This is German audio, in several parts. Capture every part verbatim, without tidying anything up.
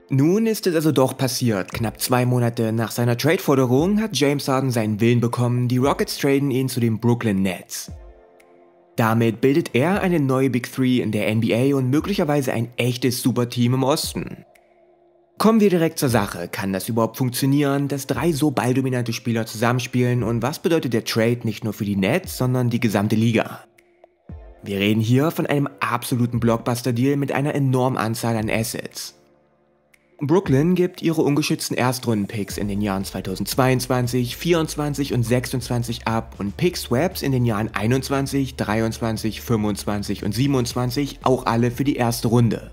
Nun ist es also doch passiert. Knapp zwei Monate nach seiner Trade-Forderung hat James Harden seinen Willen bekommen, die Rockets traden ihn zu den Brooklyn Nets. Damit bildet er eine neue Big Three in der N B A und möglicherweise ein echtes Superteam im Osten. Kommen wir direkt zur Sache. Kann das überhaupt funktionieren, dass drei so balldominante Spieler zusammenspielen, und was bedeutet der Trade nicht nur für die Nets, sondern die gesamte Liga? Wir reden hier von einem absoluten Blockbuster-Deal mit einer enormen Anzahl an Assets. Brooklyn gibt ihre ungeschützten Erstrunden-Picks in den Jahren zweitausendzweiundzwanzig, vierundzwanzig und sechsundzwanzig ab und Pick-Swaps in den Jahren einundzwanzig, dreiundzwanzig, fünfundzwanzig und siebenundzwanzig, auch alle für die erste Runde.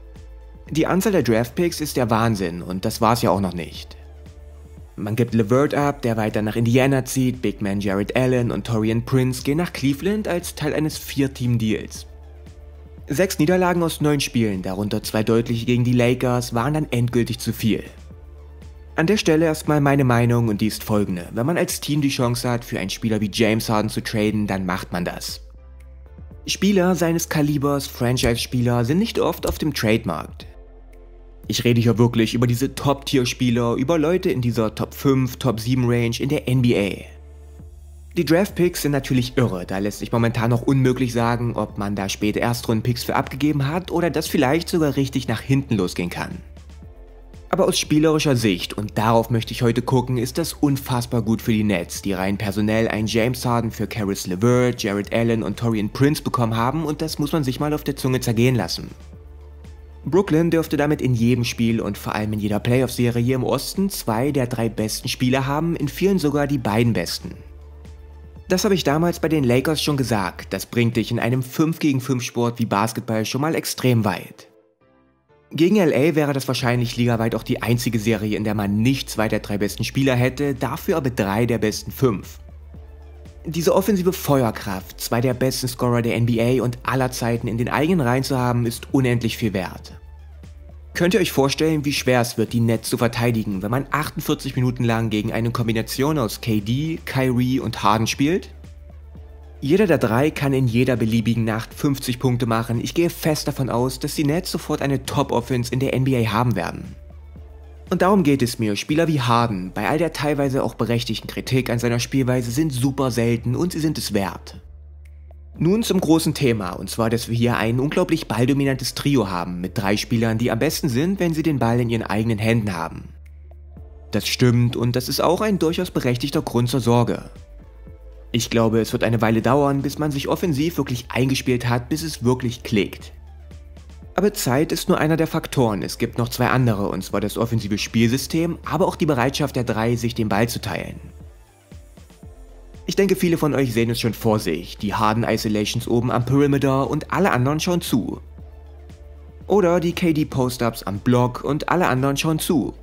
Die Anzahl der Draft-Picks ist der Wahnsinn, und das war's ja auch noch nicht. Man gibt LeVert ab, der weiter nach Indiana zieht, Big Man Jarrett Allen und Taurean Prince gehen nach Cleveland als Teil eines Vier-Team-Deals. Sechs Niederlagen aus neun Spielen, darunter zwei deutliche gegen die Lakers, waren dann endgültig zu viel. An der Stelle erstmal meine Meinung, und die ist folgende: Wenn man als Team die Chance hat, für einen Spieler wie James Harden zu traden, dann macht man das. Spieler seines Kalibers, Franchise-Spieler, sind nicht oft auf dem Trademarkt. Ich rede hier wirklich über diese Top-Tier-Spieler, über Leute in dieser Top fünf, Top sieben Range in der N B A. Die Draft-Picks sind natürlich irre, da lässt sich momentan noch unmöglich sagen, ob man da späte Erstrunden-Picks für abgegeben hat oder das vielleicht sogar richtig nach hinten losgehen kann. Aber aus spielerischer Sicht, und darauf möchte ich heute gucken, ist das unfassbar gut für die Nets, die rein personell einen James Harden für Caris LeVert, Jarrett Allen und Taurean Prince bekommen haben, und das muss man sich mal auf der Zunge zergehen lassen. Brooklyn dürfte damit in jedem Spiel und vor allem in jeder Playoff-Serie hier im Osten zwei der drei besten Spieler haben, in vielen sogar die beiden besten. Das habe ich damals bei den Lakers schon gesagt, das bringt dich in einem fünf gegen fünf Sport wie Basketball schon mal extrem weit. Gegen L A wäre das wahrscheinlich ligaweit auch die einzige Serie, in der man nicht zwei der drei besten Spieler hätte, dafür aber drei der besten fünf. Diese offensive Feuerkraft, zwei der besten Scorer der N B A und aller Zeiten in den eigenen Reihen zu haben, ist unendlich viel wert. Könnt ihr euch vorstellen, wie schwer es wird, die Nets zu verteidigen, wenn man achtundvierzig Minuten lang gegen eine Kombination aus K D, Kyrie und Harden spielt? Jeder der drei kann in jeder beliebigen Nacht fünfzig Punkte machen. Ich gehe fest davon aus, dass die Nets sofort eine Top-Offense in der N B A haben werden. Und darum geht es mir. Spieler wie Harden, bei all der teilweise auch berechtigten Kritik an seiner Spielweise, sind super selten und sie sind es wert. Nun zum großen Thema, und zwar, dass wir hier ein unglaublich balldominantes Trio haben, mit drei Spielern, die am besten sind, wenn sie den Ball in ihren eigenen Händen haben. Das stimmt, und das ist auch ein durchaus berechtigter Grund zur Sorge. Ich glaube, es wird eine Weile dauern, bis man sich offensiv wirklich eingespielt hat, bis es wirklich klickt. Aber Zeit ist nur einer der Faktoren, es gibt noch zwei andere, und zwar das offensive Spielsystem, aber auch die Bereitschaft der drei, sich den Ball zu teilen. Ich denke, viele von euch sehen es schon vor sich, die Harden Isolations oben am Perimeter und alle anderen schauen zu. Oder die K D Post-Ups am Block und alle anderen schauen zu.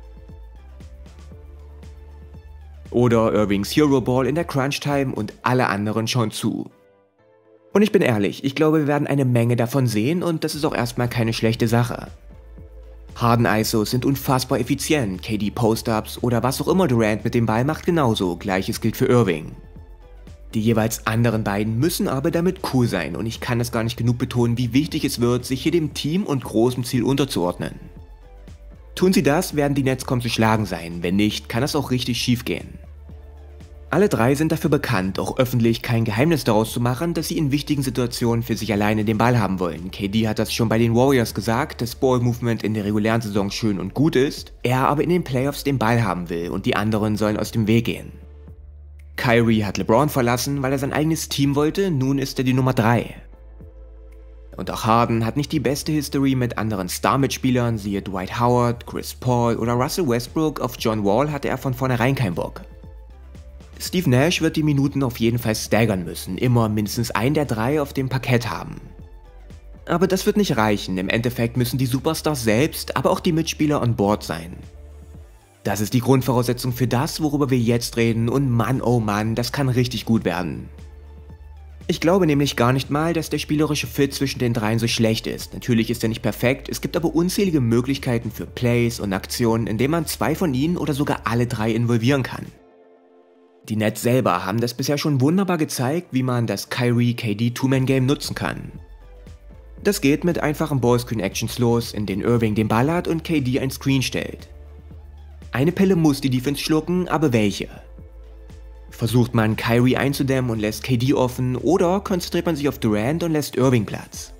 Oder Irvings Hero Ball in der Crunch Time und alle anderen schauen zu. Und ich bin ehrlich, ich glaube, wir werden eine Menge davon sehen, und das ist auch erstmal keine schlechte Sache. Harden I S Os sind unfassbar effizient, K D Post-Ups oder was auch immer Durant mit dem Ball macht genauso, gleiches gilt für Irving. Die jeweils anderen beiden müssen aber damit cool sein, und ich kann es gar nicht genug betonen, wie wichtig es wird, sich hier dem Team und großem Ziel unterzuordnen. Tun sie das, werden die Nets kaum zu schlagen sein, wenn nicht, kann es auch richtig schief gehen. Alle drei sind dafür bekannt, auch öffentlich kein Geheimnis daraus zu machen, dass sie in wichtigen Situationen für sich alleine den Ball haben wollen. K D hat das schon bei den Warriors gesagt, dass Ball-Movement in der regulären Saison schön und gut ist, er aber in den Playoffs den Ball haben will und die anderen sollen aus dem Weg gehen. Kyrie hat LeBron verlassen, weil er sein eigenes Team wollte, nun ist er die Nummer drei. Und auch Harden hat nicht die beste History mit anderen Star-Mitspielern, siehe Dwight Howard, Chris Paul oder Russell Westbrook, auf John Wall hatte er von vornherein keinen Bock. Steve Nash wird die Minuten auf jeden Fall staggern müssen, immer mindestens einen der drei auf dem Parkett haben. Aber das wird nicht reichen, im Endeffekt müssen die Superstars selbst, aber auch die Mitspieler on board sein. Das ist die Grundvoraussetzung für das, worüber wir jetzt reden, und Mann oh Mann, das kann richtig gut werden. Ich glaube nämlich gar nicht mal, dass der spielerische Fit zwischen den dreien so schlecht ist. Natürlich ist er nicht perfekt, es gibt aber unzählige Möglichkeiten für Plays und Aktionen, in denen man zwei von ihnen oder sogar alle drei involvieren kann. Die Nets selber haben das bisher schon wunderbar gezeigt, wie man das Kyrie-K D Two-Man-Game nutzen kann. Das geht mit einfachen Ballscreen-Actions los, in denen Irving den Ball hat und K D ein Screen stellt. Eine Pille muss die Defense schlucken, aber welche? Versucht man Kyrie einzudämmen und lässt K D offen, oder konzentriert man sich auf Durant und lässt Irving Platz?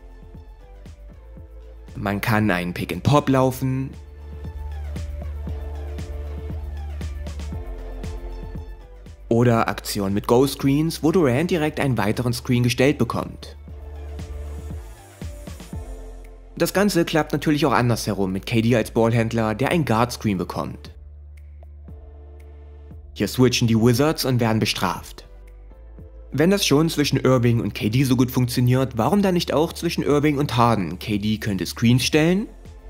Man kann einen Pick and Pop laufen, oder Aktionen mit Ghost Screens, wo Durant direkt einen weiteren Screen gestellt bekommt. Das Ganze klappt natürlich auch andersherum mit K D als Ballhändler, der ein Guard Screen bekommt. Hier switchen die Wizards und werden bestraft. Wenn das schon zwischen Irving und K D so gut funktioniert, warum dann nicht auch zwischen Irving und Harden? K D könnte Screens stellen,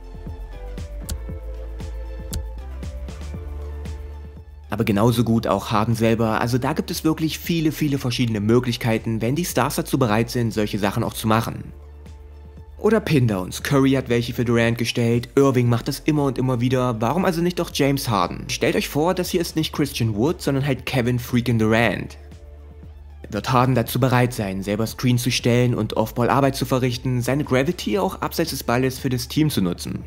aber genauso gut auch Harden selber, also da gibt es wirklich viele, viele verschiedene Möglichkeiten, wenn die Stars dazu bereit sind, solche Sachen auch zu machen. Oder Pin-Downs, Curry hat welche für Durant gestellt, Irving macht das immer und immer wieder, warum also nicht doch James Harden? Stellt euch vor, das hier ist nicht Christian Wood, sondern halt Kevin freaking Durant. Wird Harden dazu bereit sein, selber Screens zu stellen und Off-Ball-Arbeit zu verrichten, seine Gravity auch abseits des Balles für das Team zu nutzen?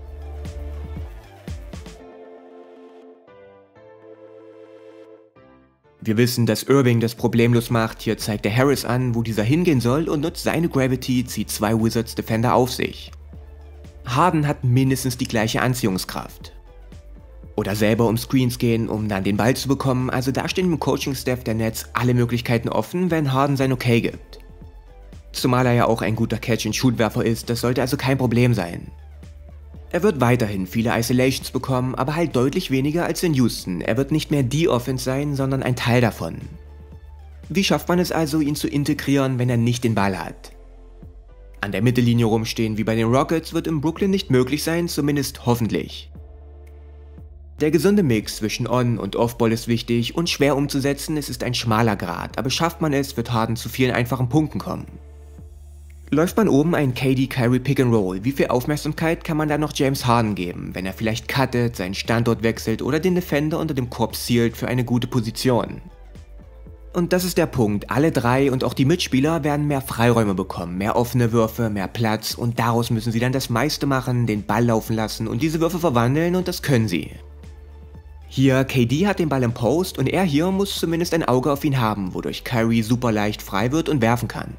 Wir wissen, dass Irving das problemlos macht, hier zeigt er Harris an, wo dieser hingehen soll und nutzt seine Gravity, zieht zwei Wizards Defender auf sich. Harden hat mindestens die gleiche Anziehungskraft. Oder selber um Screens gehen, um dann den Ball zu bekommen, also da stehen im Coaching-Staff der Nets alle Möglichkeiten offen, wenn Harden sein Okay gibt. Zumal er ja auch ein guter Catch-and-Shoot-Werfer ist, das sollte also kein Problem sein. Er wird weiterhin viele Isolations bekommen, aber halt deutlich weniger als in Houston. Er wird nicht mehr die Offense sein, sondern ein Teil davon. Wie schafft man es also, ihn zu integrieren, wenn er nicht den Ball hat? An der Mittellinie rumstehen wie bei den Rockets wird in Brooklyn nicht möglich sein, zumindest hoffentlich. Der gesunde Mix zwischen On- und Off-Ball ist wichtig und schwer umzusetzen, es ist ein schmaler Grat, aber schafft man es, wird Harden zu vielen einfachen Punkten kommen. Läuft man oben ein K D-Kyrie Pick-and-Roll, wie viel Aufmerksamkeit kann man da noch James Harden geben, wenn er vielleicht cuttet, seinen Standort wechselt oder den Defender unter dem Korb sealt für eine gute Position? Und das ist der Punkt, alle drei und auch die Mitspieler werden mehr Freiräume bekommen, mehr offene Würfe, mehr Platz und daraus müssen sie dann das meiste machen, den Ball laufen lassen und diese Würfe verwandeln und das können sie. Hier, K D hat den Ball im Post und er hier muss zumindest ein Auge auf ihn haben, wodurch Kyrie super leicht frei wird und werfen kann.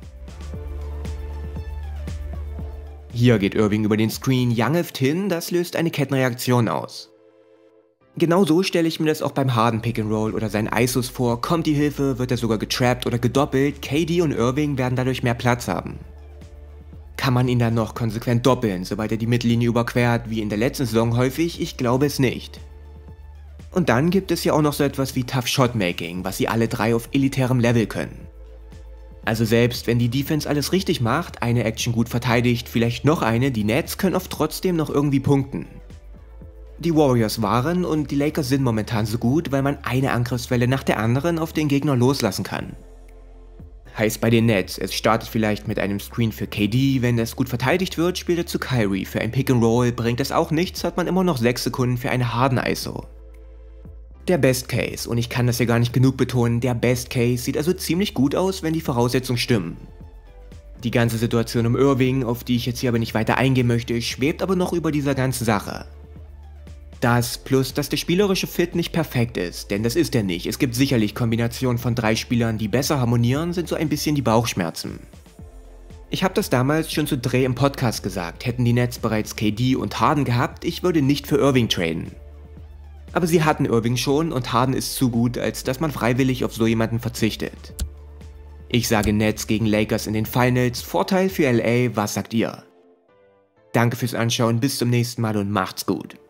Hier geht Irving über den Screen, Youngeft hin, das löst eine Kettenreaktion aus. Genauso stelle ich mir das auch beim Harden Pick-and-Roll oder seinen I S Os vor, kommt die Hilfe, wird er sogar getrappt oder gedoppelt, K D und Irving werden dadurch mehr Platz haben. Kann man ihn dann noch konsequent doppeln, sobald er die Mittellinie überquert, wie in der letzten Saison häufig? Ich glaube es nicht. Und dann gibt es ja auch noch so etwas wie Tough Shotmaking, was sie alle drei auf elitärem Level können. Also selbst wenn die Defense alles richtig macht, eine Action gut verteidigt, vielleicht noch eine, die Nets können oft trotzdem noch irgendwie punkten. Die Warriors waren und die Lakers sind momentan so gut, weil man eine Angriffswelle nach der anderen auf den Gegner loslassen kann. Heißt bei den Nets, es startet vielleicht mit einem Screen für K D, wenn es gut verteidigt wird, spielt er zu Kyrie, für ein Pick and Roll bringt es auch nichts, hat man immer noch sechs Sekunden für eine Harden-I S O. Der Best Case, und ich kann das ja gar nicht genug betonen, der Best Case sieht also ziemlich gut aus, wenn die Voraussetzungen stimmen. Die ganze Situation um Irving, auf die ich jetzt hier aber nicht weiter eingehen möchte, schwebt aber noch über dieser ganzen Sache. Das plus, dass der spielerische Fit nicht perfekt ist, denn das ist er nicht. Es gibt sicherlich Kombinationen von drei Spielern, die besser harmonieren, sind so ein bisschen die Bauchschmerzen. Ich habe das damals schon zu Dre im Podcast gesagt, hätten die Nets bereits K D und Harden gehabt, ich würde nicht für Irving traden. Aber sie hatten Irving schon und Harden ist zu gut, als dass man freiwillig auf so jemanden verzichtet. Ich sage Nets gegen Lakers in den Finals, Vorteil für L A, was sagt ihr? Danke fürs Anschauen, bis zum nächsten Mal und macht's gut.